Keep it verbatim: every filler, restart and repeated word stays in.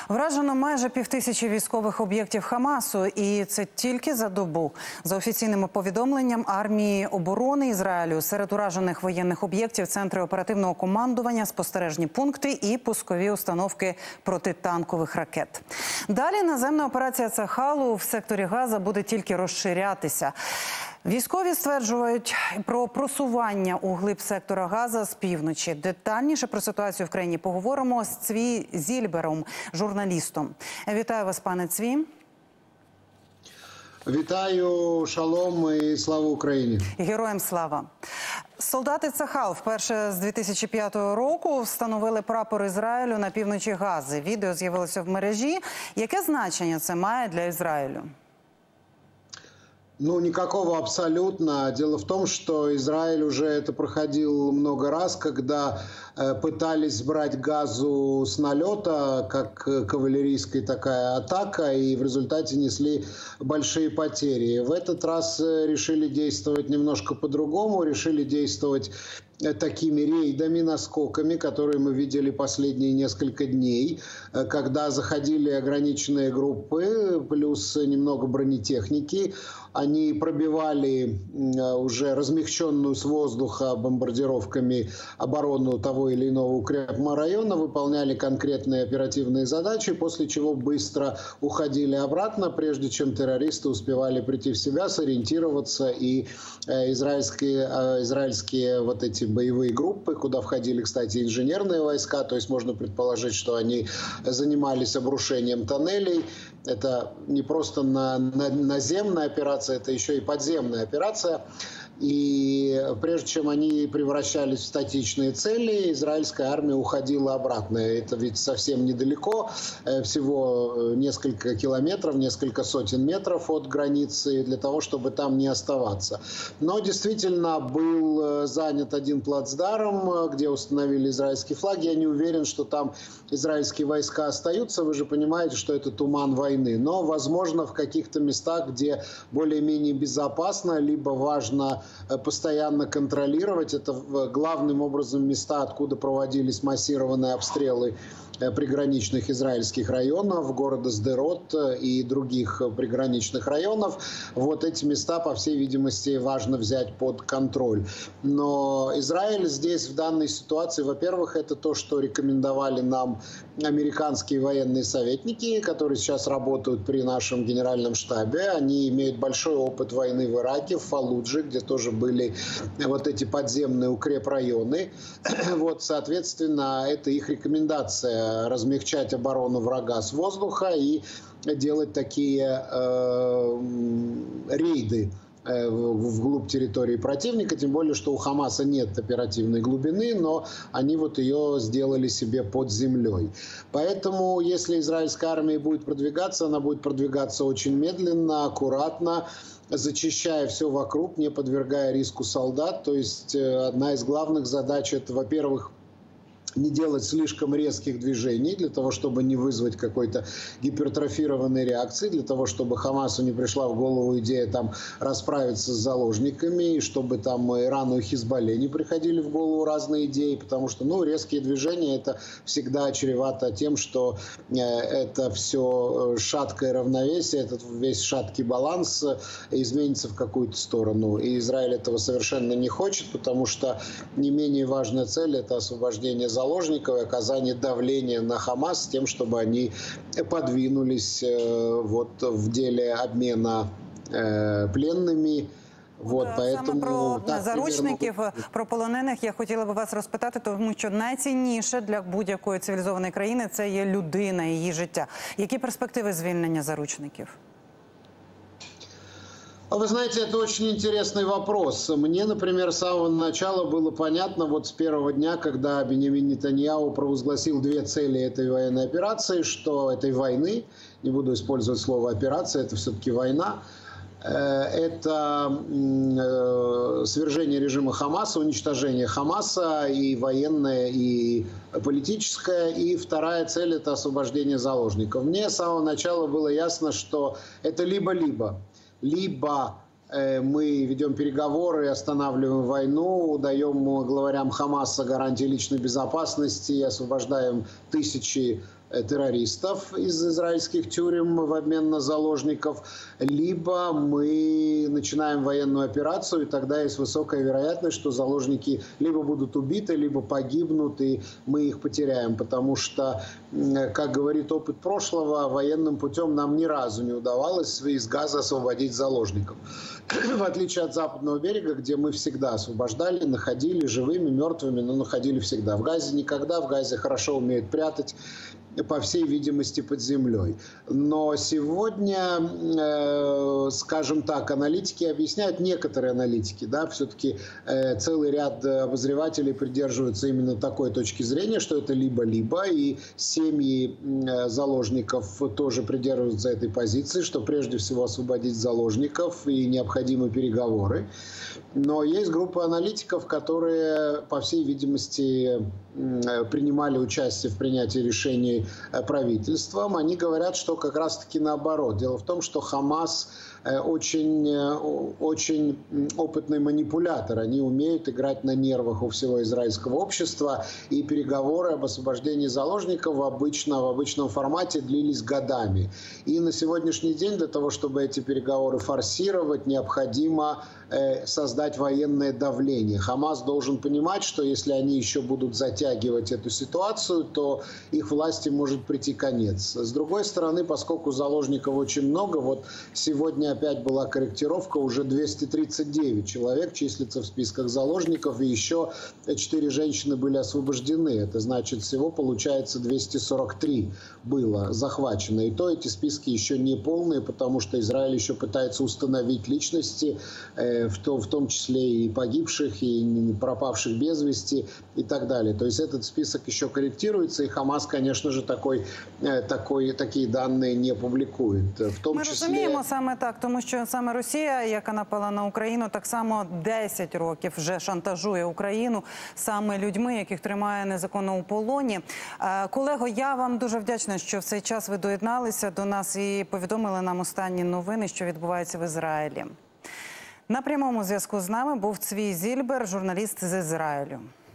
Вражено майже півтисячі військових об'єктів Хамасу, і це тільки за добу. За офіційними повідомленням армії оборони Ізраїлю, серед уражених воєнних об'єктів центри оперативного командування, спостережні пункти і пускові установки протитанкових ракет. Далі наземна операція Цахалу в секторі Газа буде тільки розширятися. Військові стверджують про просування у глиб сектора Газа з півночі. Детальніше про ситуацію в країні поговоримо з Цві Зільбером, журналістом. Вітаю вас, пане Цві. Вітаю, шалом і слава Україні. Героям слава. Солдати Цахал вперше з дві тисячі п'ятого року встановили прапор Ізраїлю на півночі Гази. Відео з'явилося в мережі. Яке значення це має для Ізраїлю? Ну, никакого абсолютно. Дело в том, что Израиль уже это проходил много раз, когда э, пытались брать Газу с налета, как кавалерийская такая атака, и в результате несли большие потери. В этот раз решили действовать немножко по-другому, решили действовать такими рейдами, наскоками, которые мы видели последние несколько дней, когда заходили ограниченные группы, плюс немного бронетехники. Они пробивали уже размягченную с воздуха бомбардировками оборону того или иного укрепного района, выполняли конкретные оперативные задачи, после чего быстро уходили обратно, прежде чем террористы успевали прийти в себя, сориентироваться, и израильские, израильские вот эти боевые группы, куда входили, кстати, инженерные войска, то есть можно предположить, что они занимались обрушением тоннелей. Это не просто на, на, наземная операция, это еще и подземная операция. И прежде чем они превращались в статичные цели, израильская армия уходила обратно. Это ведь совсем недалеко, всего несколько километров, несколько сотен метров от границы, для того, чтобы там не оставаться. Но действительно был занят один плацдарм, где установили израильские флаги. Я не уверен, что там израильские войска остаются. Вы же понимаете, что это туман войны. Но, возможно, в каких-то местах, где более-менее безопасно, либо важно постоянно контролировать. Это главным образом места, откуда проводились массированные обстрелы приграничных израильских районов, города Сдерот и других приграничных районов. Вот эти места, по всей видимости, важно взять под контроль. Но Израиль здесь в данной ситуации, во-первых, это то, что рекомендовали нам американские военные советники, которые сейчас работают при нашем генеральном штабе. Они имеют большой опыт войны в Ираке, в Фалудже, где тоже были вот эти подземные укрепрайоны. Вот, соответственно, это их рекомендация — размягчать оборону врага с воздуха и делать такие э, рейды вглубь территории противника, тем более, что у Хамаса нет оперативной глубины, но они вот ее сделали себе под землей. Поэтому, если израильская армия будет продвигаться, она будет продвигаться очень медленно, аккуратно, зачищая все вокруг, не подвергая риску солдат. То есть одна из главных задач — это, во-первых, не делать слишком резких движений, для того, чтобы не вызвать какой-то гипертрофированной реакции, для того, чтобы Хамасу не пришла в голову идея там расправиться с заложниками, и чтобы там Ирану и Хизбалле не приходили в голову разные идеи, потому что, ну, резкие движения — это всегда чревато тем, что это все шаткое равновесие, этот весь шаткий баланс изменится в какую-то сторону. И Израиль этого совершенно не хочет, потому что не менее важная цель — это освобождение заложников, заложников и оказание давления на Хамас с тем, чтобы они подвинулись вот в деле обмена э, пленными. Вот, поэтому, саме про так, заручників, примерно... про полонених я хотіла би вас розпитати, тому що найцінніше для будь-якої цивілізованої країни – це є людина, її життя. Які перспективи звільнення заручників? Вы знаете, это очень интересный вопрос. Мне, например, с самого начала было понятно, вот с первого дня, когда Беньямин Нетаньяху провозгласил две цели этой военной операции, что этой войны, не буду использовать слово «операция», это все-таки война, это свержение режима Хамаса, уничтожение Хамаса, и военное, и политическое. И вторая цель — это освобождение заложников. Мне с самого начала было ясно, что это либо-либо. Либо э, мы ведем переговоры, останавливаем войну, даем главарям Хамаса гарантии личной безопасности, освобождаем тысячи террористов из израильских тюрем в обмен на заложников, либо мы начинаем военную операцию, и тогда есть высокая вероятность, что заложники либо будут убиты, либо погибнут, и мы их потеряем. Потому что, как говорит опыт прошлого, военным путем нам ни разу не удавалось из Газа освободить заложников. В отличие от Западного берега, где мы всегда освобождали, находили живыми, мертвыми, но находили всегда. В Газе никогда, в Газе хорошо умеют прятать, по всей видимости, под землей. Но сегодня, э, скажем так, аналитики объясняют, некоторые аналитики, да, все-таки э, целый ряд обозревателей придерживаются именно такой точки зрения, что это либо-либо, и семьи э, заложников тоже придерживаются этой позиции, что прежде всего освободить заложников и необходимы переговоры. Но есть группа аналитиков, которые, по всей видимости, принимали участие в принятии решений правительством. Они говорят, что как раз-таки наоборот. Дело в том, что Хамас очень, очень опытный манипулятор. Они умеют играть на нервах у всего израильского общества. И переговоры об освобождении заложников обычно, в обычном формате длились годами. И на сегодняшний день для того, чтобы эти переговоры форсировать, необходимо создать военное давление. Хамас должен понимать, что если они еще будут затягивать эту ситуацию, то их власти может прийти конец. С другой стороны, поскольку заложников очень много, вот сегодня опять была корректировка, уже двести тридцать девять человек числится в списках заложников, и еще четыре женщины были освобождены. Это значит, всего получается двести сорок три было захвачено. И то эти списки еще не полные, потому что Израиль еще пытается установить личности, в том, в том числе и погибших, и пропавших без вести, и так далее. То есть этот список еще корректируется, и Хамас, конечно же, такой, такой, такие данные не публікують. В тому Ми числі... розуміємо саме так, тому що саме Росія, яка напала на Україну, так само десять років вже шантажує Україну саме людьми, яких тримає незаконно у полоні. Колего, я вам дуже вдячна, що в цей час ви доєдналися до нас і повідомили нам останні новини, що відбувається в Ізраїлі. На прямому зв'язку з нами був Цвій Зільбер, журналіст з Ізраїлю.